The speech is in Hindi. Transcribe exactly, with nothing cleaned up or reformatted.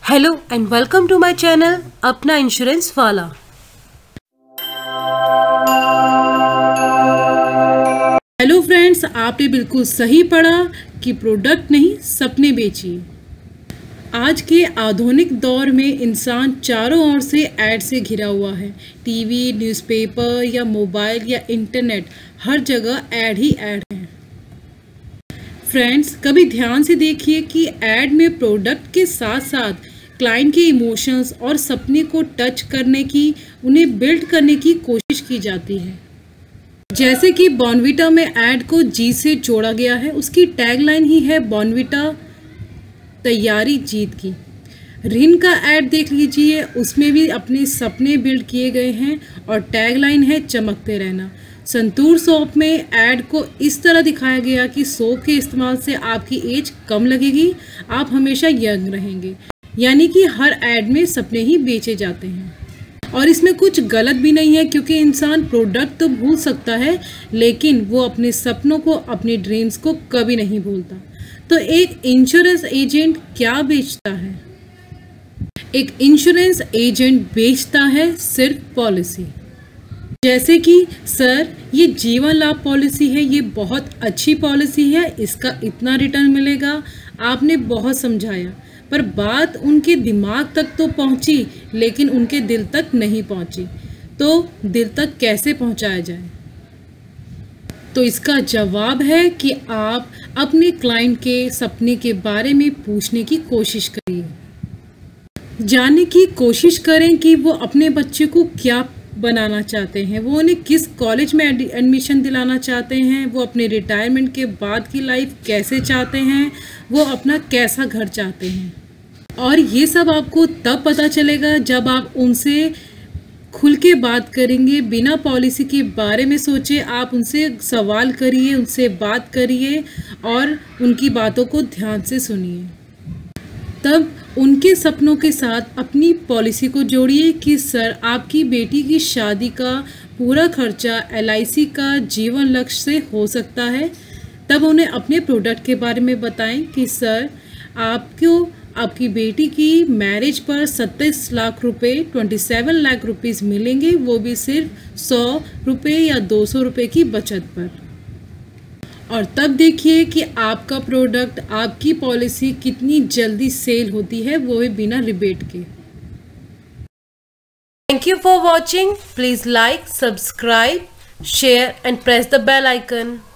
Hello and welcome to my channel अपना इंश्योरेंस वाला। हेलो फ्रेंड्स, आपने बिल्कुल सही पढ़ा कि प्रोडक्ट नहीं सपने बेचिए। आज के आधुनिक दौर में इंसान चारों ओर से ऐड से घिरा हुआ है। टीवी, न्यूज़पेपर या मोबाइल या इंटरनेट, हर जगह ऐड ही ऐड है। फ्रेंड्स, कभी ध्यान से देखिए कि ऐड में प्रोडक्ट के साथ साथ क्लाइंट के इमोशंस और सपने को टच करने की, उन्हें बिल्ड करने की कोशिश की जाती है। जैसे कि बॉर्नविटा में ऐड को जी से जोड़ा गया है। उसकी टैगलाइन ही है बॉर्नविटा तैयारी जीत की। रिन का ऐड देख लीजिए, उसमें भी अपने सपने बिल्ड किए गए हैं और टैगलाइन है चमकते रहना। संतूर सोप में ऐड को इस तरह दिखाया गया कि सोप के इस्तेमाल से आपकी एज कम लगेगी, आप हमेशा यंग रहेंगे। यानी कि हर ऐड में सपने ही बेचे जाते हैं और इसमें कुछ गलत भी नहीं है, क्योंकि इंसान प्रोडक्ट तो भूल सकता है लेकिन वो अपने सपनों को, अपने ड्रीम्स को कभी नहीं भूलता। तो एक इंश्योरेंस एजेंट क्या बेचता है? एक इंश्योरेंस एजेंट बेचता है सिर्फ पॉलिसी। जैसे कि सर, ये जीवन लाभ पॉलिसी है, ये बहुत अच्छी पॉलिसी है, इसका इतना रिटर्न मिलेगा। आपने बहुत समझाया पर बात उनके दिमाग तक तो पहुंची लेकिन उनके दिल तक नहीं पहुंची। तो दिल तक कैसे पहुंचाया जाए? तो इसका जवाब है कि आप अपने क्लाइंट के सपने के बारे में पूछने की कोशिश करिए। जानने की कोशिश करें कि वो अपने बच्चे को क्या बनाना चाहते हैं, वो उन्हें किस कॉलेज में एडमिशन दिलाना चाहते हैं, वो अपने रिटायरमेंट के बाद की लाइफ कैसे चाहते हैं, वो अपना कैसा घर चाहते हैं। और ये सब आपको तब पता चलेगा जब आप उनसे खुल के बात करेंगे। बिना पॉलिसी के बारे में सोचे, आप उनसे सवाल करिए, उनसे बात करिए और उनकी बातों को ध्यान से सुनिए। तब उनके सपनों के साथ अपनी पॉलिसी को जोड़िए कि सर, आपकी बेटी की शादी का पूरा खर्चा एल आई सी का जीवन लक्ष्य से हो सकता है। तब उन्हें अपने प्रोडक्ट के बारे में बताएं कि सर, आपको आपकी बेटी की मैरिज पर सत्ताईस लाख रुपए, सत्ताईस लाख रुपीस मिलेंगे, वो भी सिर्फ सौ रुपये या दो सौ रुपये की बचत पर। और तब देखिए कि आपका प्रोडक्ट, आपकी पॉलिसी कितनी जल्दी सेल होती है, वो भी बिना रिबेट के। Thank you for watching. Please like, subscribe, share and press the bell icon.